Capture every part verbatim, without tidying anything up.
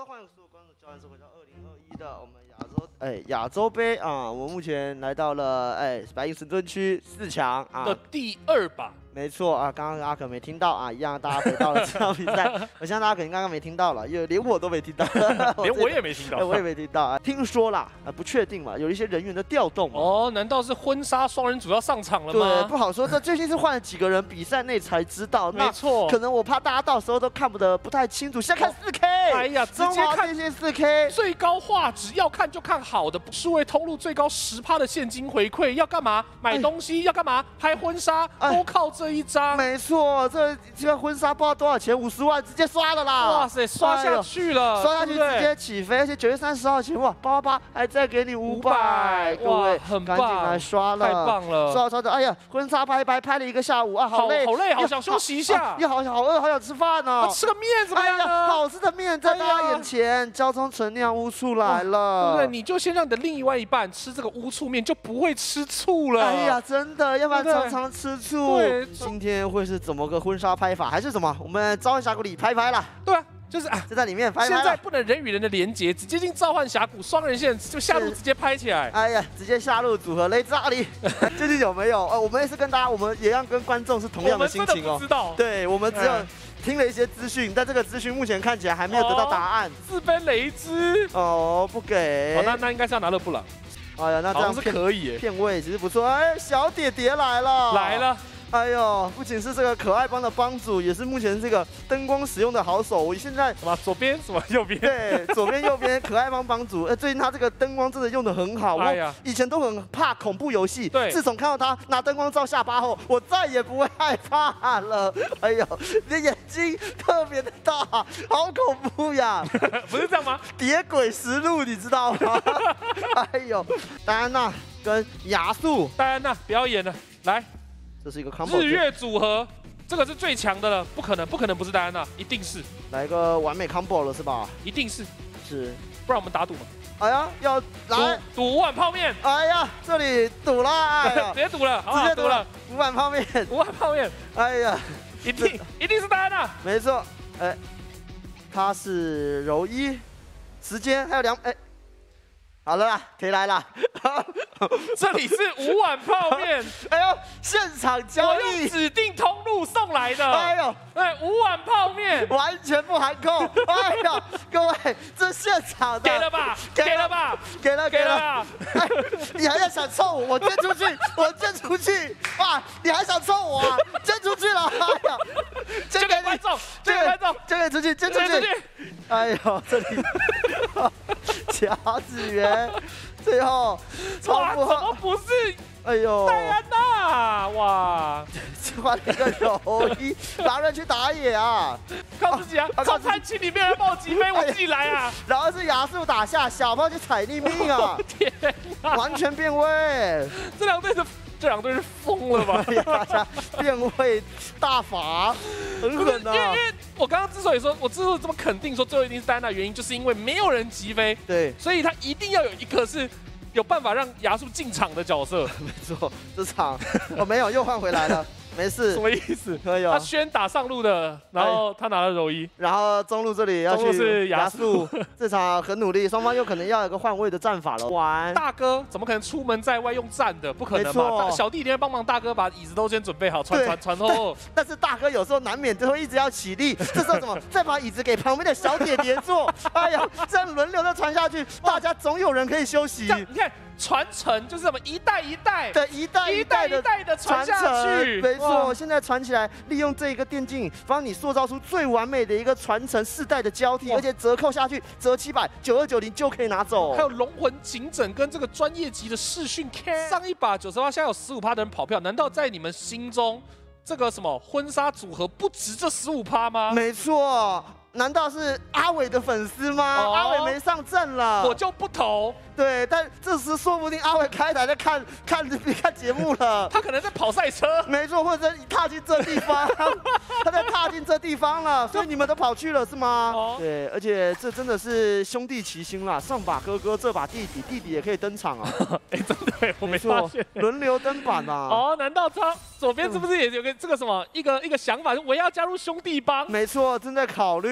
欢迎所有观众交换收回到二零二一的我们亚洲哎亚洲杯啊，我们目前来到了哎白银神盾区四强啊的第二把。 没错啊，刚刚阿可没听到啊，一样大家回到了这场比赛。我相信大家可能刚刚没听到了，因为连我都没听到， 连我也没听到， 我也没听到啊。听说啦，啊不确定嘛，有一些人员的调动。 哦，难道是婚纱双人组要上场了吗？ 对，不好说。这最近是换了几个人，比赛内才知道。 没错， 可能我怕大家到时候都看不得不太清楚。现在看四 K， 哎呀，直接看这些四 K， 最高画质，要看就看好的，数位通路最高十趴的现金回馈，要干嘛？买东西、哎、要干嘛？拍婚纱、哎、都靠这一张。 没错，这这个婚纱不知道多少钱，五十万直接刷了啦！ 哇塞，刷下去了， 哎、刷下去直接起飞，而且九月三十号前哇，八八八还再给你五百，各位很赶紧来刷了， 太棒了！ 刷刷着，哎呀，婚纱拍拍拍了一个下午啊，好累， 好累，好想休息一下， 又好好饿，好想吃饭哦， 吃个面怎么样呢？ 好吃的面在大家眼前，交通陈酿乌醋来了， 对不对？你就先让你的另外一半吃这个乌醋面，就不会吃醋了。 哎呀，真的，要不然常常吃醋。 对， 今天会是怎么个婚纱拍法，还是什么？我们召唤峡谷里拍拍啦。 对啊，就是啊， 就在里面拍拍。 现在不能人与人的连接，直接进召唤峡谷双人线，就下路直接拍起来。 哎呀，直接下路组合雷之阿里，究竟有没有？呃，我们也是跟大家，我们也要跟观众是同样的心情哦。 我们真的不知道。 对，我们只有听了一些资讯，但这个资讯目前看起来还没有得到答案。 自卑雷之哦，不给。 哦，那那应该是要拿勒布朗。 哎呀，那这样是可以耶， 片位其实不错。哎，小爹爹来了， 来了。 哎呦，不仅是这个可爱帮的帮主，也是目前这个灯光使用的好手。我现在什么左边什么右边？ 对，左边右边可爱帮帮主。哎，最近他这个灯光真的用的很好。 哎呀， 以前都很怕恐怖游戏， 对， 自从看到他拿灯光照下巴后，我再也不会害怕了。哎呦，你的眼睛特别的大，好恐怖呀！ 不是这样吗？ 谍鬼实录，你知道吗？哎呦，戴安娜跟亚素， 戴安娜不要演了，来。 这是一个 combo 日月组合，这个是最强的了，不可能，不可能不是戴安娜，一定是来个完美 combo 了是吧？ 一定是， 是， 不然我们打赌嘛。 哎呀，要来赌五碗泡面。 哎呀，这里赌了，哎呀， 直接赌了， 直接赌了，五碗泡面， 五碗泡面。 哎呀， 一定一定是戴安娜， 没错，哎，他是柔一，时间还有两哎。好了啦，可以来啦。 这里是五碗泡面。 哎呦，现场交易， 我用指定通路送来的。 哎呦， 对，五碗泡面完全不含扣。哎呀，各位，这现场的给了吧？给了吧？ 给了，给了。哎，你还在想凑我？我捐出去，我捐出去。哇，你还想凑我啊？捐出去了。哎呀， 捐给观众，捐给观众， 捐给出去，捐出去。哎呦，这里。甲子园，最后哇，怎么不是？ 哎呦， 戴安娜，哇， 换了一个柔一，拿人去打野啊， 靠自己啊！靠餐厅里面人帮我击飞，我自己来啊！ 然后是亚素打下，小炮去踩逆命啊！ 天哪， 完全变位， 这两队是这两队是疯了吧？ 大家变位大法，很狠的。 因为因为我刚刚之所以说，我之所以这么肯定说最后一定是戴安娜，原因就是因为没有人击飞， 对， 所以他一定要有一个是有办法让亚素进场的角色。 没错，这场我没有又换回来了。没事， 什么意思？ 可以哦。 他宣打上路的，然后他拿了柔一， 然后中路这里要去是亚素， 这场很努力，双方有可能要有个换位的战法了。玩大哥怎么可能出门在外用站的？不可能嘛！小弟一定要帮忙大哥把椅子都先准备好，传传传后。 但是大哥有时候难免就会一直要起立，这时候怎么再把椅子给旁边的小姐姐坐？哎呀，这样轮流的传下去，大家总有人可以休息。 你看。传承就是什么一代一代的一代一代一代的传下去， 没错。现在传起来，利用这个电竞，帮你塑造出最完美的一个传承世代的交替，而且折扣下去折七百九二九零就可以拿走。 还有龙魂警枕跟这个专业级的视讯 cam， 上一把九十八，现在有十五趴的人跑票，难道在你们心中这个什么婚纱组合不值这十五趴吗？ 没错。难道是阿伟的粉丝吗？哦、阿伟没上阵了， 我就不投。 对，但这时说不定阿伟开台在看看看节目了， 他可能在跑赛车， 没错，或者在踏进这地方，他在踏进这地方了，所以你们都跑去了是吗？哦、对，而且这真的是兄弟齐心啦，上把哥哥，这把弟弟，弟弟也可以登场啊！ 哎，真的，我没发现， 轮流登板啊！ 哦，难道他左边是不是也有个这个什么一个一个想法，我要加入兄弟帮？ 没错，正在考虑。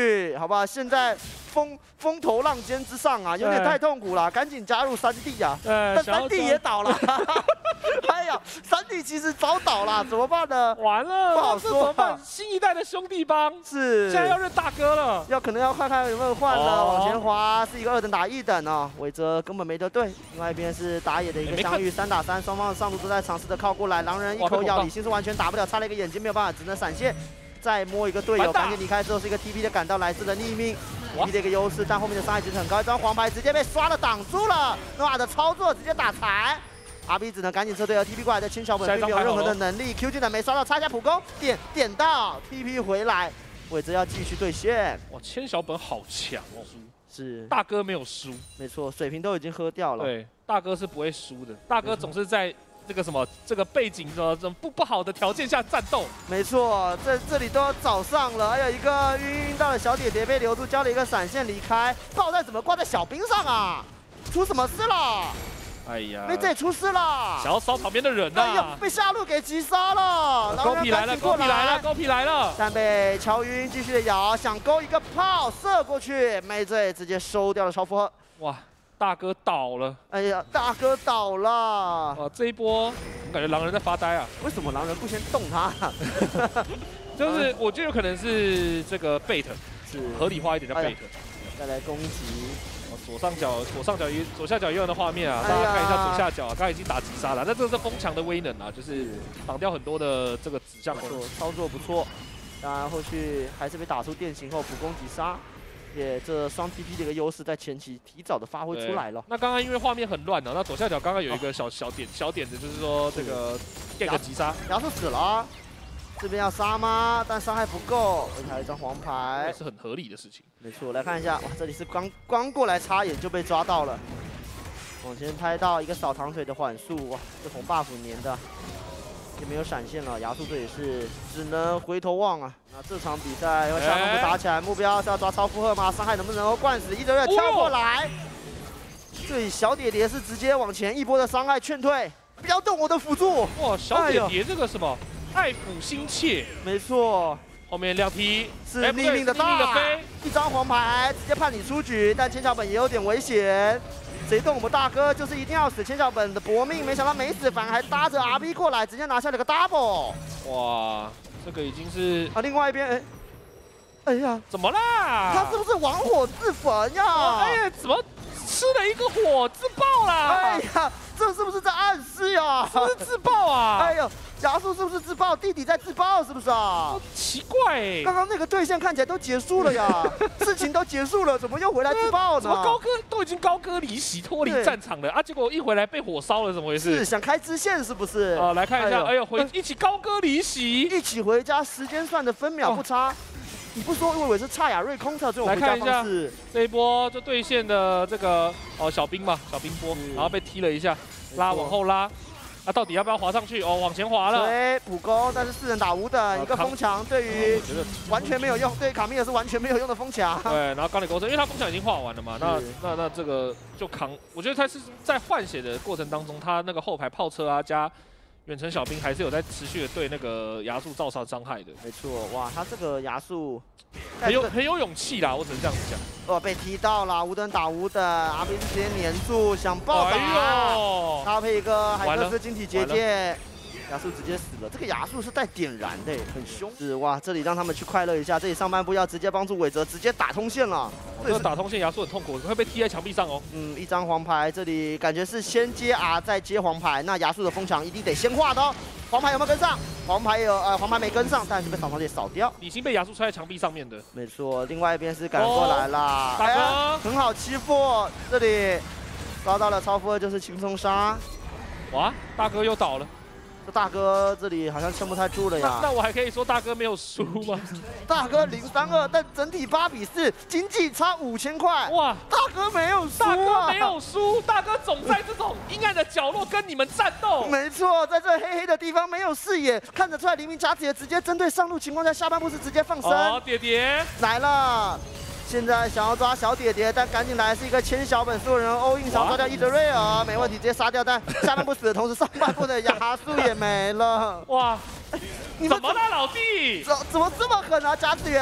去，好不好？现在风风头浪尖之上啊，有点太痛苦了，赶紧加入三弟啊！但三弟也倒了，哎呀，三弟其实早倒了，怎么办呢？ 完了， 不好说。 怎么办？新一代的兄弟帮是现在要认大哥了， 要可能要看看有没有换了。往前滑是一个二等打一等哦，伟哲根本没得对。另外一边是打野的一个相遇，三打三，双方的上路都在尝试的靠过来，狼人一口咬，李信是完全打不了，差了一个眼睛没有办法，只能闪现。 再摸一个队友，赶紧离开之后是一个 T P 的赶到，来自的匿名 ，T P 的一个优势，但后面的伤害其实很高，一张黄牌直接被刷了挡住了，诺瓦的操作直接打残 ，R B 只能赶紧撤退，而 T P 过来的轻小本并没有任何的能力 ，Q 技能没刷到，插一下普攻，点点到 T P 回来，伟哲要继续兑现。 哇，千小本好强哦， 是大哥没有输， 没错，水平都已经喝掉了。 对，大哥是不会输的，大哥总是在。 这个什么，这个背景的这种不不好的条件下战斗， 没错，这这里都早上了，还有一个晕晕到的小姐姐被留住，交了一个闪现离开。炮弹怎么挂在小兵上啊？出什么事了？哎呀，妹这出事了！ 想要烧旁边的人呐、啊！哎呀， 被下路给击杀了！ 勾皮来了，勾皮来了，勾皮来了！ 但被乔晕继续的摇，想勾一个炮射过去，妹这直接收掉了超负荷。哇！ 大哥倒了！ 哎呀，大哥倒了！ 啊，这一波我感觉狼人在发呆啊！ 为什么狼人不先动他？ 就是我觉得有可能是这个 bait， 是合理化一点叫 bait。哎、 再来攻击， 哦，左上角左上角一左下角一样的画面啊，大家看一下左下角啊，刚才已经打击杀了，那这个是风墙的威能啊，就是挡掉很多的这个指向攻击， 操作不错。当然后续还是被打出电刑后普攻击杀。 也这双 T P 的一个优势在前期提早的发挥出来了。 那刚刚因为画面很乱呢、啊，那左下角刚刚有一个小小点小点子，就是说这个电个击杀， 亚瑟死了，这边要杀吗？但伤害不够，而且还有一张黄牌， 也是很合理的事情。没错，来看一下，哇，这里是刚刚过来插眼就被抓到了，往前拍到一个扫堂腿的缓速，哇，这红 buff 粘的。 也没有闪现了，亚速这也是只能回头望啊。那这场比赛要下路不打起来，目标是要抓超负荷吗？伤害能不能够灌死？一德月跳过来，这里小爹爹是直接往前一波的伤害劝退，不要动我的辅助。 哇，小爹爹这个什么爱抚心切， 没错。后面两踢是匿名的大，一张黄牌直接判你出局，但千小本也有点危险。 谁动我们大哥就是一定要死，千小本的搏命，没想到没死，反而还搭着 R B 过来，直接拿下了个 double。 哇，这个已经是啊，另外一边，哎，哎呀， 怎么啦？ 他是不是玩火自焚呀？ 哎呀，怎么吃了一个火自爆啦？ 哎呀，这是不是在暗示呀？ 是不是自爆啊？ 哎呦，亚速是不是自爆？弟弟在自爆是不是啊？ 奇怪、欸， 刚刚那个对线看起来都结束了呀，事情都结束了，怎么又回来自爆呢？ 怎么高歌都已经高歌离席脱离战场了啊？结果一回来被火烧了，怎么回事？ 是想开支线是不是？ 啊，来看一下，哎呦，回一起高歌离席， 一起回家，时间算的分秒不差。哦 你不说，我以为是差亚瑞空特这种回家方式。 这一波就对线的这个哦小兵嘛，小兵波，然后被踢了一下，拉往后拉。啊，到底要不要滑上去？哦，往前滑了。 对，普攻，但是四人打五等，一个风墙对于完全没有用，对于卡米尔是完全没有用的风墙。 对，然后钢铁钩身，因为他风墙已经画完了嘛，那那那这个就扛。我觉得他是在换血的过程当中，他那个后排炮车啊加。 远程小兵还是有在持续的对那个亚速造成伤害的， 没错，哇，他这个亚速很有很有勇气啦，我只能这样子讲。 哦，被踢到了，五等打五等，阿斌直接黏住，想爆打，哎呦，搭配一个海克斯晶体结界，亚速直接死了。这个亚速是带点燃的，很凶。是哇，这里让他们去快乐一下，这里上半部要直接帮助伟哲直接打通线了。 这个打通线，亚速很痛苦，会被踢在墙壁上哦。 嗯，一张黄牌，这里感觉是先接 R 再接黄牌，那亚速的风墙一定得先画的哦。黄牌有没有跟上？黄牌有，呃，黄牌没跟上，但是被扫堂姐扫掉。 已经被亚速摔在墙壁上面的。 没错，另外一边是赶过来啦， 大哥、 哎、很好欺负，这里抓到了超负荷就是轻松杀。 哇，大哥又倒了。 这大哥这里好像撑不太住了呀。 那, 那我还可以说大哥没有输吗？ 大哥零三二，但整体八比四，经济差五千块。哇，大哥没有输、啊， 大哥没有输，大哥总在这种阴暗的角落跟你们战斗。 没错，在这黑黑的地方没有视野，看得出来黎明甲子也直接针对上路情况下，下半部是直接放生。 哦，爹爹来了。 现在想要抓小爹爹，但赶紧来是一个千小本，所有人欧印想抓掉伊德瑞尔，没问题，直接杀掉。但下半部死的同时，上半部的亚速也没了。哇， 你怎么了，老弟？ 怎怎么这么狠啊，甲子园？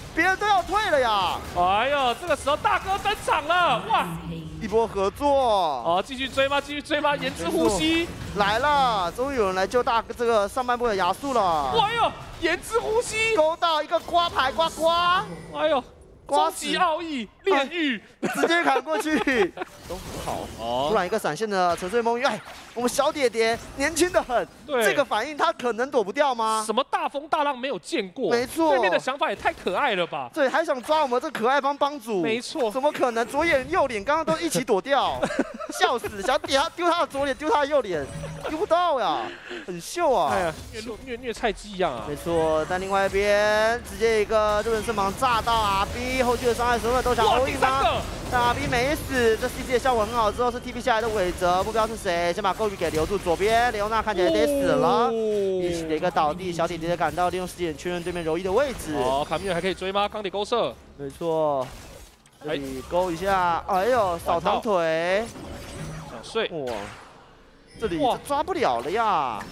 别人都要退了呀！ 哎呦，这个时候大哥登场了，哇！ 一波合作， 哦，继续追吗？继续追吗？言之呼吸来了，终于有人来救大这个上半部的亚速了。 哎呦，言之呼吸勾到一个刮牌刮刮， 哎呦，终极奥义炼狱， 直接砍过去，都很好。哦，突然一个闪现的沉睡梦玉，哎，我们小爹爹年轻的很， 对， 这个反应他可能躲不掉吗？ 什么大风大浪没有见过？ 没错， 对面的想法也太可爱了吧？ 对，还想抓我们这可爱帮帮主？ 没错， 怎么可能？左眼右脸刚刚都一起躲掉，笑死！想点他丢他的左脸，丢他的右脸，丢不到呀，很秀啊！哎呀， 虐虐虐菜鸡一样啊！ 没错，但另外一边直接一个路人身旁炸到 R B， 后续的伤害所有都想欧印吗？但 R B 没死，这 C C 的效果很好。之后是 T P 下来的韦泽，目标是谁？先把 Gobi 给留住。左边雷欧娜看起来得死了，一起的一个倒地，小姐姐赶到，利用时间确认对面柔一的位置。 哦，卡米尔还可以追吗？钢铁勾射， 没错，这里勾一下，哎呦，扫堂腿， 想睡， 哇，这里抓不了了呀。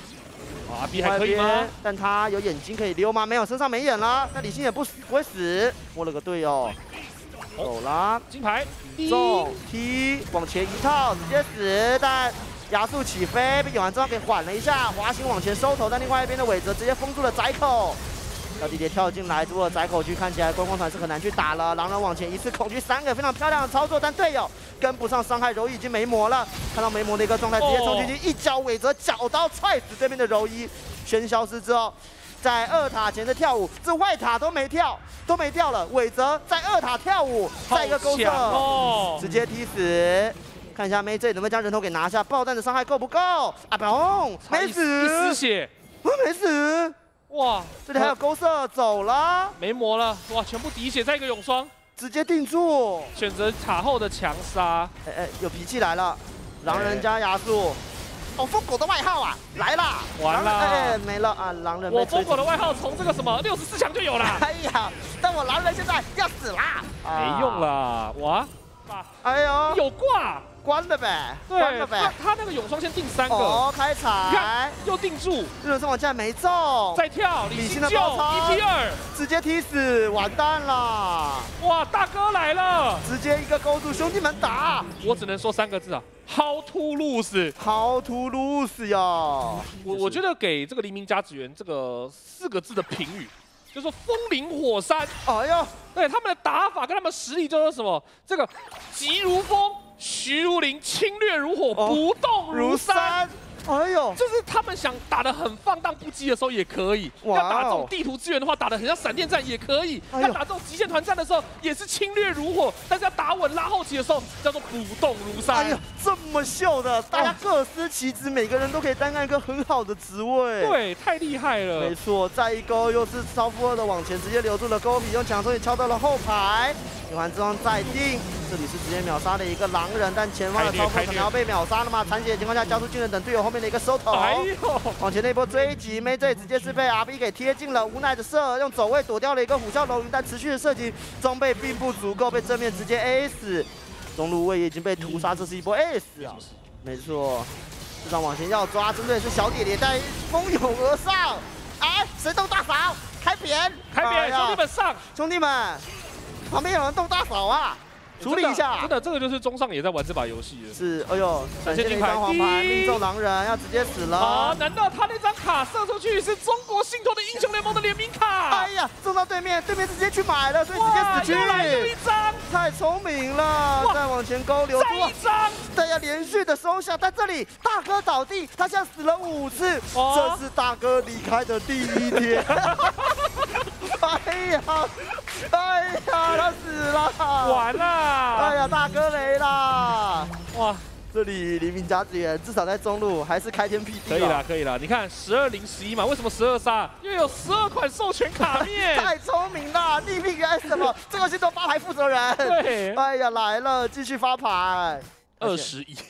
R B 还可以吗？ 但他有眼睛可以溜吗？没有，身上没眼了。那李信也不死，不会死，摸了个队友。走啦， 金牌， 中 T 往前一套，直接死，但亚速起飞，被永恒之王给缓了一下，滑行往前收头，但另外一边的韦泽直接封住了窄口。小弟弟跳进来，如果窄口区看起来观光团是很难去打了。狼人往前一次恐惧三个，非常漂亮的操作，但队友跟不上伤害，柔一已经没魔了。看到没魔的一个状态，直接冲进去，一脚韦泽脚刀踹死对面的柔一，全消失之后。在二塔前的跳舞，这外塔都没跳，都没跳了。韦泽在二塔跳舞，再一个勾射，哦、直接踢死。看一下妹这里能不能将人头给拿下，爆弹的伤害够不够？啊不，没死， 一丝血， 没死。哇，这里还有勾射，走了， 没魔了。哇，全部滴血，再一个永霜， 直接定住， 选择塔后的强杀。 哎哎，有脾气来了，狼人加亚速。哦，疯狗的外号啊，来啦！ 完了， 哎，没了啊！狼人， 我疯狗的外号从这个什么六十四强就有了。 哎呀，但我狼人现在要死啦！ 没用了，哇！ 哎呦， 有挂， 关了呗，关了呗。 他他那个永霜先定三个， 哦，开彩， 又定住， 日本身王竟然没中， 再跳，李信救一 P 二， 直接踢死，完蛋了！ 哇，大哥来了， 直接一个勾住，兄弟们打！ 我只能说三个字啊。How to lose？How to lose 呀！ 我我觉得给这个黎明甲子园这个四个字的评语，就是说风林火山。哎呦，对他们的打法跟他们实力就是什么？这个急如风，徐如林，侵略如火，哦、不动如山。哎呦，就是他们想打得很放荡不羁的时候也可以，要打这种地图资源的话，打得很像闪电战也可以，要打这种极限团战的时候也是侵略如火，但是要打稳拉后期的时候叫做不动如山。哎呀， 这么秀的，大家各司其职，每个人都可以担任一个很好的职位。 对，太厉害了。 没错，再一勾又是超负二的往前直接留住了勾皮，用强攻也敲到了后排。循环之王再定，这里是直接秒杀的一个狼人，但前方的超风可能要被秒杀了嘛？残血的情况下交出巨人等队友后面的一个收头。哎呦，往前那一波追击，妹这直接是被 R B 给贴近了，无奈的射，用走位躲掉了一个虎啸龙云，但持续的射击装备并不足够，被正面直接 A 死。中路位已经被屠杀，这是一波 A 死啊！没错，这场往前要抓，针对的是小姐姐，但蜂拥而上，哎，神动大扫，开扁， 开扁，兄弟们上， 兄弟们。旁边有人动大扫啊，处理一下。 真的，这个就是中上也在玩这把游戏了。 是，哎呦，闪现了一张黄牌，命中狼人，要直接死了。 啊，难道他那张卡射出去是中国信托的英雄联盟的联名卡？ 哎呀，中到对面，对面直接去买了，所以直接死去。 又来又一张， 太聪明了，再往前勾，留住。 再一张， 对呀，连续的收下，在这里大哥倒地，他现在死了五次，这是大哥离开的第一天。哎呀，哎呀，他死了， 完了！ 哎呀，大哥没啦！哇，这里黎明甲子园至少在中路还是开天辟地。 可以了，可以了。你看十二零十一嘛，为什么十二杀？因为有十二款授权卡面。 太聪明了 ，D P S 什么？这个是做发牌负责人。 对。 哎呀，来了，继续发牌。 二十一。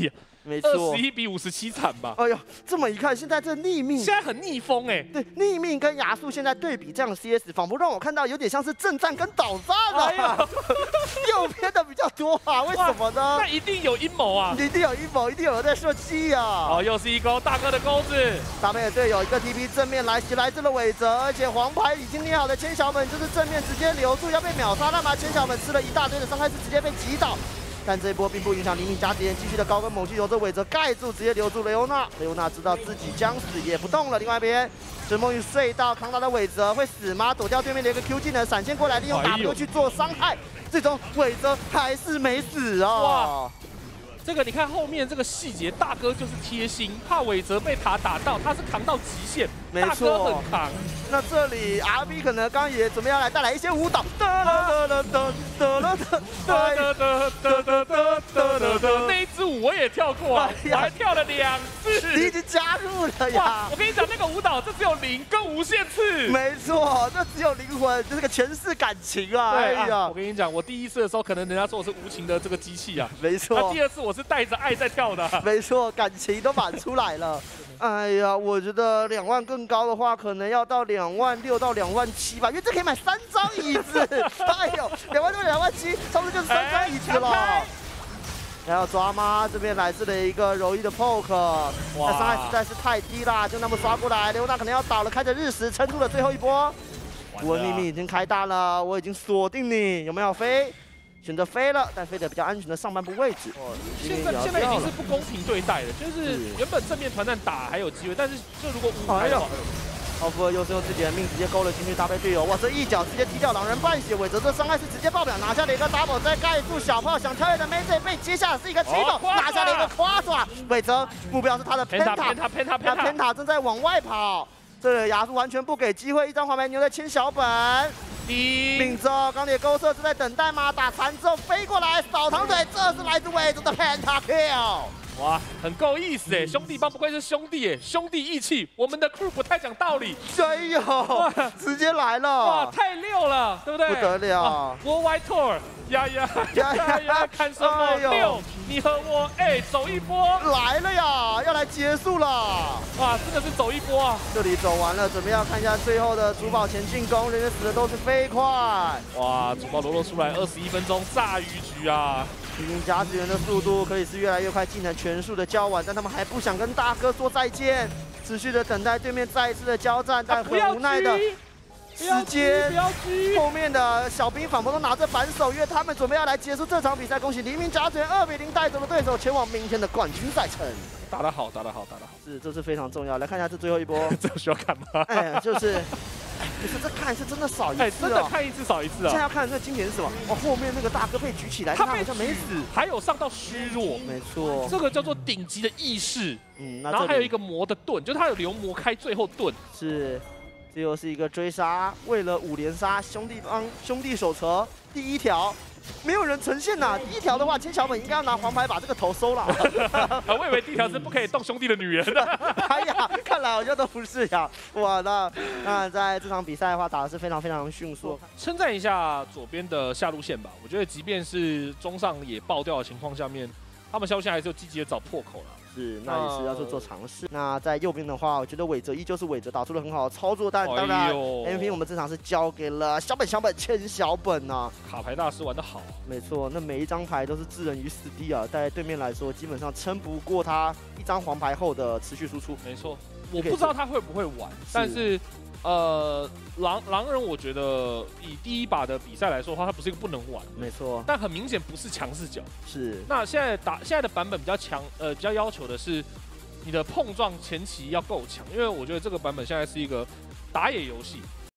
没错， 二十一比五十七惨吧？ 哎呦，这么一看，现在这逆命现在很逆风哎、欸。 对，逆命跟亚速现在对比这样的 C S， 仿佛让我看到有点像是正战跟倒战啊，哎、右偏的比较多啊，为什么呢？ 那一定有阴谋啊！ 一定有阴谋，一定有人在设计啊！ 哦，又是一钩，大哥的钩子， 搭配的队友一个 T P 正面来袭来自了韦泽，而且黄牌已经捏好的千小本就是正面直接留住，要被秒杀，那么千小本吃了一大堆的伤害是直接被击倒。但这一波并不影响黎明加子妍继续的高跟猛击由这韦泽盖住，直接留住雷欧娜。雷欧娜知道自己将死也不动了。另外一边，追梦鱼隧道扛打的韦泽会死吗？躲掉对面的一个 Q 技能，闪现过来利用 W 去做伤害，最终韦泽还是没死啊！哇！ 这个你看后面这个细节，大哥就是贴心，怕韦泽被塔打到，他是扛到极限， 没错，大哥很扛。 那这里 R B 可能刚刚也准备要来带来一些舞蹈，哒哒哒哒哒哒哒哒哒哒哒哒哒哒， 那一支舞我也跳过啊，我还跳了两次。 你已经加入了呀！ 我跟你讲，那个舞蹈这只有零跟无限次。 没错，这只有灵魂，这是个全是感情啊！哎呀， 我跟你讲，我第一次的时候可能人家说我是无情的这个机器啊， 没错。 那第二次我是带着爱在跳的， 没错，感情都满出来了。哎呀，我觉得两万更高的话，可能要到两万六到两万七吧，因为这可以买三张椅子。哎呦，两万六两万七，差不多就是三张椅子了。还要抓吗？这边来自了一个柔一的 poke， 那伤害实在是太低啦，就那么刷过来，刘娜可能要倒了，开着日食撑住了最后一波。符文秘密已经开大了，我已经锁定你，有没有飞？选择飞了，但飞得比较安全的上半部位置。哦， 现在现在已经是不公平对待了，就是原本正面团战打还有机会，但是就如果五排的话， 奥夫尔又是用自己的命直接勾了进去，搭配队友，哇，这一脚直接踢掉狼人半血，韦泽这伤害是直接爆表，拿下了一个 double， 再盖住小炮，想跳跃的 Maze 被接下的是一个 triple， 拿下了一个夸爪，韦泽目标是他的 Penta， Penta Penta Penta Penta 正在往外跑，这里亚叔完全不给机会，一张黄牌牛在签小本。命中钢铁勾射是在等待吗？打残之后飞过来扫堂腿，这是来自韦泽的 Penta Kill。 哇，很够意思哎，兄弟帮不愧是兄弟哎，兄弟义气，我们的 crew 不太讲道理。 哎呦，直接来了！ 哇，太溜了，对不对？ 不得了 ！Worldwide Tour， 呀呀呀呀呀！看什么溜？你和我哎，走一波来了呀，要来结束了！ 哇，真的是走一波啊！ 这里走完了，准备要看一下最后的主堡前进攻，人员死的都是飞快。 哇，主堡罗罗出来二十一分钟炸鱼局啊！ 黎明甲子园的速度可以是越来越快，技能全数的交完，但他们还不想跟大哥说再见，持续的等待对面再一次的交战，但很无奈的时间，后面的小兵仿佛都拿着反手，因为他们准备要来结束这场比赛。恭喜黎明甲子园二比零带走了对手，前往明天的冠军赛程。 打得好，打得好，打得好， 是，这是非常重要。来看一下这最后一波， 这需要看吗？ 哎，就是。可是这看是真的少一次、哦，哎， 真的看一次少一次啊！ 现在要看的这个经典是什么？哦，后面那个大哥被举起来，他好像没死， 还有上到虚弱， 没错， 这个叫做顶级的意识。 嗯， 然后还有一个魔的盾，就是他有留魔开最后盾。 是，这又是一个追杀，为了五连杀，兄弟帮兄弟手册第一条。没有人呈现呐，第一条的话，千小本应该要拿黄牌把这个头收了。 我以为第一条是不可以动兄弟的女人。 哎呀，看来好像都不是呀。哇，那那在这场比赛的话，打的是非常非常迅速。 称赞一下左边的下路线吧，我觉得即便是中上也爆掉的情况下面，他们下路线还是有积极的找破口了。是，那也是要去做尝试。那在右边的话，我觉得韦泽依旧是韦泽打出了很好的操作，但当然 M P 我们这场是交给了小本小本千小本呐、啊。 卡牌大师玩得好， 没错，那每一张牌都是置人于死地啊，在对面来说基本上撑不过他一张黄牌后的持续输出。 没错，我不知道他会不会玩，但是。呃，狼狼人，我觉得以第一把的比赛来说的话，它不是一个不能玩， 没错， 但很明显不是强势角。 是。 那现在打现在的版本比较强，呃，比较要求的是你的碰撞前期要够强，因为我觉得这个版本现在是一个打野游戏，